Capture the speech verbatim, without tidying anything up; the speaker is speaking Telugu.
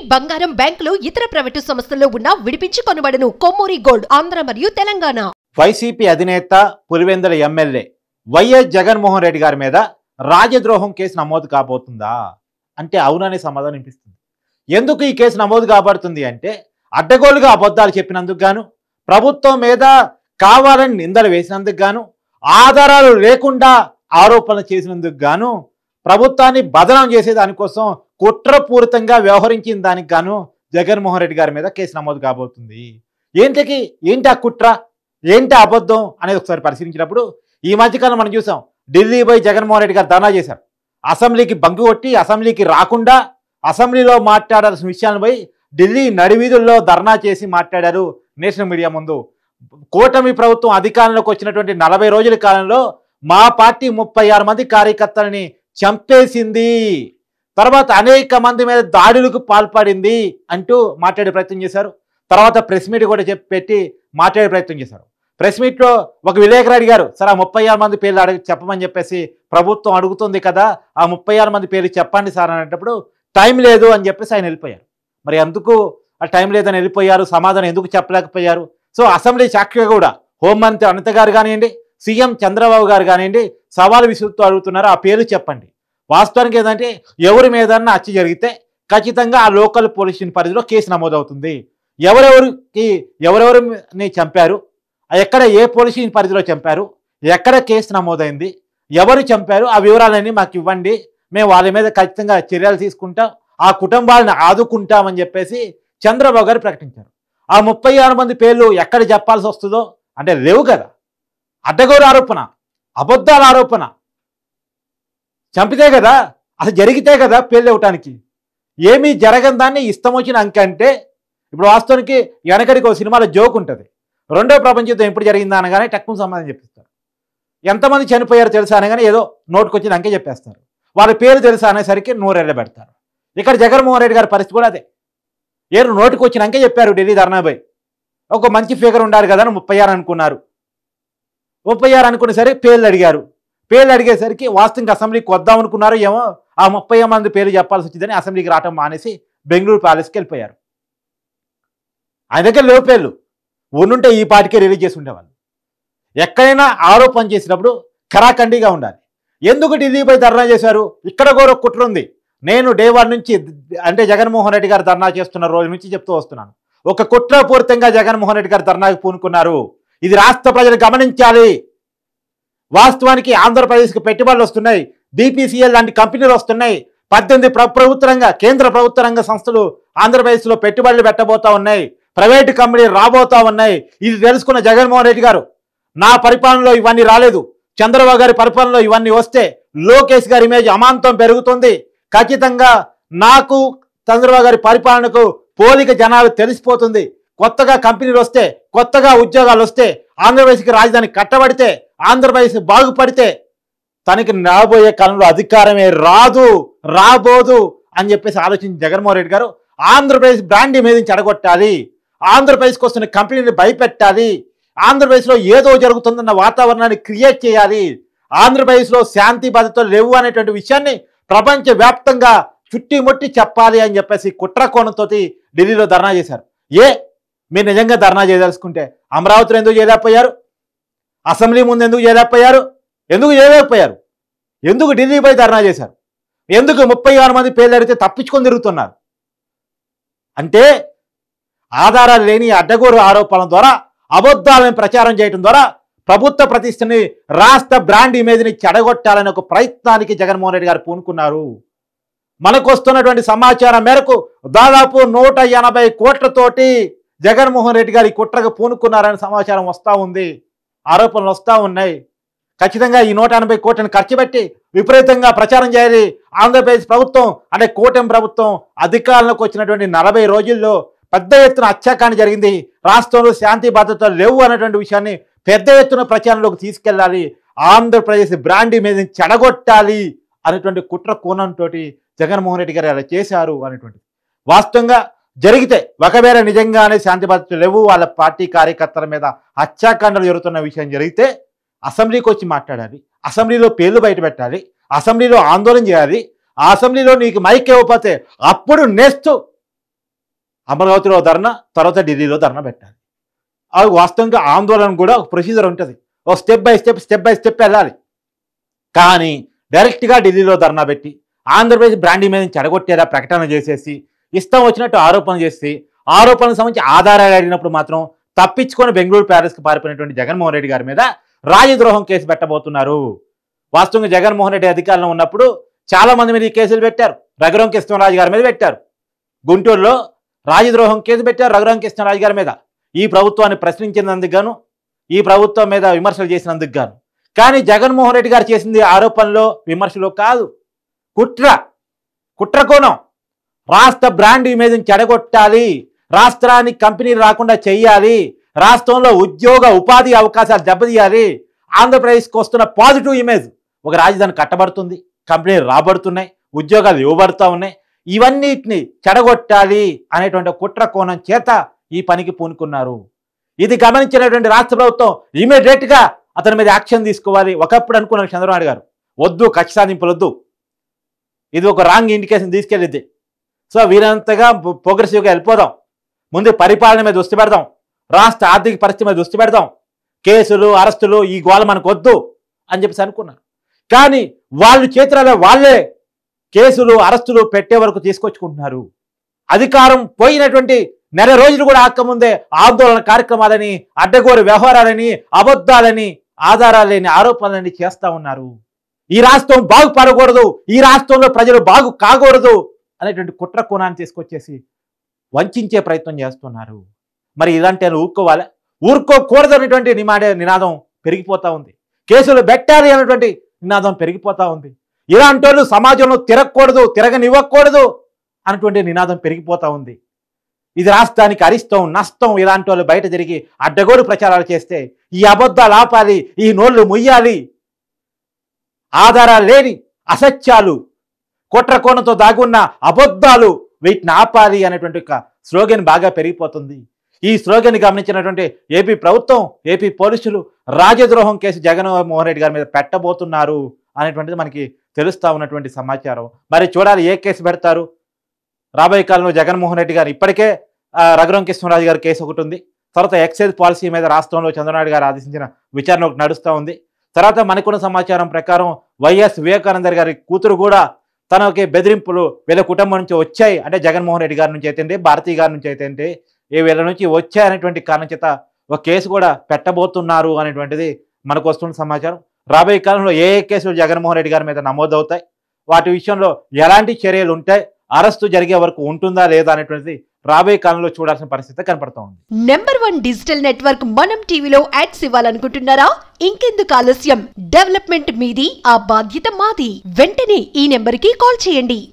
బంగారం, బ్యాంకులు, ఇతర ప్రైవేటు సంస్థల్లో ఉన్న విడిపించి కొనబడును. కొమ్మూరి గోల్డ్, ఆంధ్ర మరియు తెలంగాణ. వైసీపీ అధినేత పులివెందుల ఎమ్మెల్యే వైఎస్ జగన్మోహన్ రెడ్డి గారి మీద రాజద్రోహం కేసు నమోదు కాబోతుందా అంటే అవుననే సమాధానం వినిపిస్తుంది. ఎందుకు ఈ కేసు నమోదు కాబడుతుంది అంటే అడ్డగోలుగా అబద్ధాలు చెప్పినందుకు గాను, ప్రభుత్వం మీద కావాలని నిందలు వేసినందుకు గాను, ఆధారాలు లేకుండా ఆరోపణలు చేసినందుకు గాను, ప్రభుత్వాన్ని బదనాం చేసే దానికోసం కుట్రపూరితంగా వ్యవహరించిన దానికి గాను జగన్మోహన్ రెడ్డి గారి మీద కేసు నమోదు కాబోతుంది. ఏంటికి ఏంటి ఆ కుట్ర, ఏంటి అబద్ధం అనేది ఒకసారి పరిశీలించినప్పుడు ఈ మధ్యకాలం మనం చూసాం. ఢిల్లీ పోయి జగన్మోహన్ రెడ్డి గారు ధర్నా చేశారు. అసెంబ్లీకి బంకు కొట్టి అసెంబ్లీకి రాకుండా అసెంబ్లీలో మాట్లాడాల్సిన విషయాలను పోయి ఢిల్లీ నడివీధుల్లో ధర్నా చేసి మాట్లాడారు నేషనల్ మీడియా ముందు. కూటమి ప్రభుత్వం అధికారంలోకి వచ్చినటువంటి నలభై రోజుల కాలంలో మా పార్టీ ముప్పై ఆరు మంది కార్యకర్తలని చంపేసింది, తర్వాత అనేక మంది మీద దాడులకు పాల్పడింది అంటూ మాట్లాడే ప్రయత్నం చేశారు. తర్వాత ప్రెస్ మీట్ కూడా చెప్పి పెట్టి మాట్లాడే ప్రయత్నం చేశారు. ప్రెస్ మీట్లో ఒక విలేకరు అడిగారు, సార్ ఆ ముప్పై ఆరు మంది పేర్లు అడిగి చెప్పమని చెప్పేసి ప్రభుత్వం అడుగుతుంది కదా, ఆ ముప్పై ఆరు మంది పేర్లు చెప్పండి సార్ అనేటప్పుడు టైం లేదు అని చెప్పేసి ఆయన వెళ్ళిపోయారు. మరి ఎందుకు ఆ టైం లేదని వెళ్ళిపోయారు, సమాధానం ఎందుకు చెప్పలేకపోయారు? సో అసెంబ్లీ సాక్షిగా కూడా హోంమంత్రి అనిత గారు కానివ్వండి, సీఎం చంద్రబాబు గారు కానివ్వండి సవాలు విసురుతూ అడుగుతున్నారు, ఆ పేరు చెప్పండి. వాస్తవానికి ఏంటంటే ఎవరి మీదన్నా హత్య జరిగితే ఖచ్చితంగా ఆ లోకల్ పోలీస్ స్టేషన్ పరిధిలో కేసు నమోదవుతుంది. ఎవరెవరికి ఎవరెవరిని చంపారు, ఎక్కడ ఏ పోలీస్ స్టేషన్ పరిధిలో చంపారు, ఎక్కడ కేసు నమోదైంది, ఎవరు చంపారు, ఆ వివరాలన్నీ మాకు ఇవ్వండి, మేము వాళ్ళ మీద ఖచ్చితంగా చర్యలు తీసుకుంటాం, ఆ కుటుంబాలను ఆదుకుంటామని చెప్పేసి చంద్రబాబు గారు ప్రకటించారు. ఆ ముప్పై ఆరు మంది పేర్లు ఎక్కడ చెప్పాల్సి వస్తుందో అంటే లేవు కదా. అడ్డగోరు ఆరోపణ, అబద్ధాల ఆరోపణ, చంపితే కదా అసలు జరిగితే కదా పేర్లు ఇవ్వటానికి. ఏమీ జరగని దాన్ని ఇష్టం వచ్చిన అంకె అంటే ఇప్పుడు వాస్తవానికి వెనకడికి ఒక సినిమాలో జోక్ ఉంటుంది, రెండో ప్రపంచ యుద్ధం ఎప్పుడు జరిగిందా అనగానే టక్కున సమాధానం చెప్పిస్తారు. ఎంతమంది చనిపోయారో తెలుసా అనగానే ఏదో నోటుకు వచ్చిన అంకె చెప్పేస్తారు. వాళ్ళ పేరు తెలుసా అనేసరికి నూరెళ్ళ పెడతారు. ఇక్కడ జగన్మోహన్ రెడ్డి గారి పరిస్థితి కూడా అదే. ఏరు నోటుకు వచ్చిన అంకె చెప్పారు ఢిల్లీ ధర్నాపై. ఒక మంచి ఫిగర్ ఉండాలి కదా అని ముప్పై ఆరు అనుకున్నారు. ముప్పై ఆరు అనుకునేసరికి పేర్లు అడిగారు. పేర్లు అడిగేసరికి వాస్తవంగా అసెంబ్లీకి వద్దాం అనుకున్నారు ఏమో, ఆ ముప్పై మంది పేర్లు చెప్పాల్సి వచ్చిందని అసెంబ్లీకి రావటం మానేసి బెంగళూరు ప్యాలెస్కి వెళ్ళిపోయారు. ఆయన దగ్గర లేవు పేర్లు, ఉండుంటే ఈ పాటికే రిలీజ్ చేసి ఉండేవాళ్ళు. ఎక్కడైనా ఆరోపణ చేసినప్పుడు ఖరాఖండిగా ఉండాలి. ఎందుకు ఢిల్లీపై ధర్నా చేశారు? ఇక్కడ కూడా కుట్ర ఉంది. నేను డే వన్ నుంచి అంటే జగన్మోహన్ రెడ్డి గారు ధర్నా చేస్తున్న రోజు నుంచి చెప్తూ వస్తున్నాను, ఒక కుట్రపూరితంగా జగన్మోహన్ రెడ్డి గారు ధర్నాకి పూనుకున్నారు. ఇది రాష్ట్ర ప్రజలు గమనించాలి. వాస్తవానికి ఆంధ్రప్రదేశ్కి పెట్టుబడులు వస్తున్నాయి, బీపీసీఎల్ లాంటి కంపెనీలు వస్తున్నాయి, పద్దెనిమిది ప్రభుత్వ రంగ కేంద్ర ప్రభుత్వ రంగ సంస్థలు ఆంధ్రప్రదేశ్లో పెట్టుబడులు పెట్టబోతా ఉన్నాయి, ప్రైవేటు కంపెనీలు రాబోతా ఉన్నాయి. ఇది తెలుసుకున్న జగన్మోహన్ రెడ్డి గారు, నా పరిపాలనలో ఇవన్నీ రాలేదు, చంద్రబాబు గారి పరిపాలనలో ఇవన్నీ వస్తే లోకేష్ గారి ఇమేజ్ అమాంతం పెరుగుతుంది, ఖచ్చితంగా నాకు చంద్రబాబు గారి పరిపాలనకు పోలిక జనాలు తెలిసిపోతుంది, కొత్తగా కంపెనీలు వస్తే కొత్తగా ఉద్యోగాలు వస్తే ఆంధ్రప్రదేశ్కి రాజధాని కట్టబడితే ఆంధ్రప్రదేశ్ బాగుపడితే తనకి రాబోయే కాలంలో అధికారమే రాదు రాబోదు అని చెప్పేసి ఆలోచించి జగన్మోహన్ రెడ్డి గారు ఆంధ్రప్రదేశ్ బ్రాండ్ ఇమేజ్ని చెడగొట్టాలి, ఆంధ్రప్రదేశ్కి వస్తున్న కంపెనీని భయపెట్టాలి, ఆంధ్రప్రదేశ్లో ఏదో జరుగుతుందన్న వాతావరణాన్ని క్రియేట్ చేయాలి, ఆంధ్రప్రదేశ్లో శాంతి భద్రతలు లేవు అనేటువంటి విషయాన్ని ప్రపంచవ్యాప్తంగా చుట్టిముట్టి చెప్పాలి అని చెప్పేసి కుట్ర కోణంతో ఢిల్లీలో ధర్నా చేశారు. ఏ మీరు నిజంగా ధర్నా చేయదలుచుకుంటే అమరావతిలో ఎందుకు చేయలేకపోయారు? అసెంబ్లీ ముందు ఎందుకు చేయలేకపోయారు? ఎందుకు చేయలేకపోయారు? ఎందుకు ఢిల్లీపై ధర్నా చేశారు? ఎందుకు ముప్పై ఆరు మంది పేర్లు అడిగితే తప్పించుకొని తిరుగుతున్నారు? అంటే ఆధారాలు లేని అడ్డగోరు ఆరోపణల ద్వారా అబద్ధాలను ప్రచారం చేయడం ద్వారా ప్రభుత్వ ప్రతిష్టని రాష్ట్ర బ్రాండ్ ఇమేజ్ని చెడగొట్టాలని ఒక ప్రయత్నానికి జగన్మోహన్ రెడ్డి గారు పూనుకున్నారు. మనకు వస్తున్నటువంటి సమాచారం మేరకు దాదాపు నూట ఎనభై కోట్లతోటి జగన్మోహన్ రెడ్డి గారి కుట్రకు పూనుకున్నారని సమాచారం వస్తూ ఉంది, ఆరోపణలు వస్తూ ఉన్నాయి. ఖచ్చితంగా ఈ నూట ఎనభై కోట్లను ఖర్చు పెట్టి విపరీతంగా ప్రచారం చేయాలి. ఆంధ్రప్రదేశ్ ప్రభుత్వం అంటే కూటమి ప్రభుత్వం అధికారంలోకి వచ్చినటువంటి నలభై రోజుల్లో పెద్ద ఎత్తున హత్యాకాండ జరిగింది, రాష్ట్రంలో శాంతి భద్రతలు లేవు అనేటువంటి విషయాన్ని పెద్ద ఎత్తున ప్రచారంలోకి తీసుకెళ్ళాలి, ఆంధ్రప్రదేశ్ బ్రాండ్ ఇమేజ్ని చెడగొట్టాలి అనేటువంటి కుట్ర కోణంతో జగన్మోహన్ రెడ్డి గారు అలా చేశారు అనేటువంటి వాస్తవంగా జరిగితే ఒకవేళ నిజంగానే శాంతి భద్రతలు లేవు, వాళ్ళ పార్టీ కార్యకర్తల మీద హత్యాకాండలు జరుగుతున్న విషయం జరిగితే అసెంబ్లీకి వచ్చి మాట్లాడాలి, అసెంబ్లీలో పేర్లు బయట పెట్టాలి, అసెంబ్లీలో ఆందోళన చేయాలి, ఆ అసెంబ్లీలో నీకు మైక్ ఇవ్వకపోతే అప్పుడు నెక్స్ట్ అమరావతిలో ధర్నా, తర్వాత ఢిల్లీలో ధర్నా పెట్టాలి. అది వాస్తవంగా ఆందోళన కూడా ఒక ప్రొసీజర్ ఉంటుంది, ఒక step by step step by step వెళ్ళాలి. కానీ డైరెక్ట్గా ఢిల్లీలో ధర్నా పెట్టి ఆంధ్రప్రదేశ్ బ్రాండింగ్ మీద చెడగొట్టేలా ప్రకటన చేసేసి ఇష్టం వచ్చినట్టు ఆరోపణ చేసి ఆరోపణలకు సంబంధించి ఆధారాలు అడిగినప్పుడు మాత్రం తప్పించుకొని బెంగళూరు ప్యాలెస్కి పారిపోయినటువంటి జగన్మోహన్ రెడ్డి గారి మీద రాజద్రోహం కేసు పెట్టబోతున్నారు. వాస్తవంగా జగన్మోహన్ రెడ్డి అధికారంలో ఉన్నప్పుడు చాలా మంది మీద ఈ కేసులు పెట్టారు. రఘురాం కృష్ణరాజు గారి మీద పెట్టారు, గుంటూరులో రాజద్రోహం కేసు పెట్టారు రఘురాం కృష్ణరాజు గారి మీద, ఈ ప్రభుత్వాన్ని ప్రశ్నించినందుకు గాను, ఈ ప్రభుత్వం మీద విమర్శలు చేసినందుకు గాను. కానీ జగన్మోహన్ రెడ్డి గారు చేసింది ఆరోపణలో విమర్శలు కాదు, కుట్ర కుట్రకోణం. రాష్ట్ర బ్రాండ్ ఇమేజ్ని చెడగొట్టాలి, రాష్ట్రానికి కంపెనీలు రాకుండా చెయ్యాలి, రాష్ట్రంలో ఉద్యోగ ఉపాధి అవకాశాలు దెబ్బతీయాలి, ఆంధ్రప్రదేశ్కి వస్తున్న పాజిటివ్ ఇమేజ్, ఒక రాజధాని కట్టబడుతుంది, కంపెనీలు రాబడుతున్నాయి, ఉద్యోగాలు ఇవ్వబడుతూ ఉన్నాయి, ఇవన్నిటిని చెడగొట్టాలి అనేటువంటి కుట్ర కోణం చేత ఈ పనికి పూనుకున్నారు. ఇది గమనించినటువంటి రాష్ట్ర ప్రభుత్వం ఇమీడియట్గా అతని మీద యాక్షన్ తీసుకోవాలి. ఒకప్పుడు అనుకున్నారు చంద్రబాబు గారు, వద్దు కక్ష సాధింపులు వద్దు, ఇది ఒక రాంగ్ ఇండికేషన్ తీసుకెళ్ళిద్ది, సో వీరంతగా ప్రోగ్రెసివ్గా వెళ్ళిపోదాం, ముందు పరిపాలన మీద దృష్టి పెడదాం, రాష్ట్ర ఆర్థిక పరిస్థితి మీద దృష్టి పెడదాం, కేసులు అరెస్టులు ఈ గోల మనకు వద్దు అని చెప్పేసి అనుకున్నారు. కానీ వాళ్ళు చేతులలో వాళ్ళే కేసులు అరెస్టులు పెట్టే వరకు తీసుకొచ్చుకుంటున్నారు. అధికారం పోయినటువంటి నెల రోజులు కూడా ఆక్కముందే ఆందోళన కార్యక్రమాలని, అడ్డగోరు వ్యవహారాలని, అబద్ధాలని, ఆధారాలు లేని ఆరోపణలని చేస్తూ ఉన్నారు. ఈ రాష్ట్రం బాగుపడకూడదు, ఈ రాష్ట్రంలో ప్రజలు బాగు కాకూడదు అనేటువంటి కుట్ర కోణాన్ని తీసుకొచ్చేసి వంచే ప్రయత్నం చేస్తున్నారు. మరి ఇలాంటి ఊరుకోవాలి, ఊరుకోకూడదు అనేటువంటి నిమాడే నినాదం పెరిగిపోతూ ఉంది. కేసులు పెట్టాలి అనేటువంటి నినాదం పెరిగిపోతూ ఉంది. ఇలాంటి వాళ్ళు సమాజంలో తిరగకూడదు, తిరగనివ్వకూడదు అనేటువంటి నినాదం పెరిగిపోతూ ఉంది. ఇది రాష్ట్రానికి అరిష్టం, నష్టం. ఇలాంటి వాళ్ళు బయట తిరిగి అడ్డగోలు ప్రచారాలు చేస్తే ఈ అబద్ధాలు ఆపాలి, ఈ నోళ్లు ముయ్యాలి, ఆధారాలు లేని అసత్యాలు, కుట్ర కోణంతో దాగున్న అబద్ధాలు, వీటిని ఆపాలి అనేటువంటి ఒక స్లోగన్ బాగా పెరిగిపోతుంది. ఈ స్లోగన్ గమనించినటువంటి ఏపీ ప్రభుత్వం, ఏపీ పోలీసులు రాజద్రోహం కేసు జగన్మోహన్ రెడ్డి గారి మీద పెట్టబోతున్నారు అనేటువంటిది మనకి తెలుస్తూ ఉన్నటువంటి సమాచారం. మరి చూడాలి ఏ కేసు పెడతారు. రాబోయే కాలంలో జగన్మోహన్ రెడ్డి గారు ఇప్పటికే రఘురాం కృష్ణరాజు గారి కేసు ఒకటి ఉంది, తర్వాత ఎక్సైజ్ పాలసీ మీద రాష్ట్రంలో చంద్రబాబు గారు ఆదేశించిన విచారణ ఒకటి నడుస్తూ ఉంది. తర్వాత మనకున్న సమాచారం ప్రకారం వైఎస్ వివేకానంద గారి కూతురు కూడా తనకి బెదిరింపులు వీళ్ళ కుటుంబం నుంచి వచ్చాయి, అంటే జగన్మోహన్ రెడ్డి గారి నుంచి అయితే భారతీ గారి నుంచి అయితే ఏ వీళ్ళ నుంచి వచ్చాయనేటువంటి కారణం చేత ఒక కేసు కూడా పెట్టబోతున్నారు అనేటువంటిది మనకు వస్తున్న సమాచారం. రాబోయే కాలంలో ఏ ఏ కేసులు జగన్మోహన్ రెడ్డి గారి మీద నమోదవుతాయి, వాటి విషయంలో ఎలాంటి చర్యలు ఉంటాయి, అరెస్టు జరిగే వరకు ఉంటుందా లేదా అనేటువంటిది రాబోయే కాలంలో చూడాల్సిన పరిస్థితి కనపడుతూ ఉంది. నెంబర్ వన్ డిజిటల్ నెట్వర్క్ మనం టీవీలో యాడ్స్ ఇవ్వాలనుకుంటున్నారా? ఇంకెందుకు ఆలస్యం, డెవలప్మెంట్ మీది, ఆ బాధ్యత మాది. వెంటనే ఈ నెంబర్ కి కాల్ చేయండి.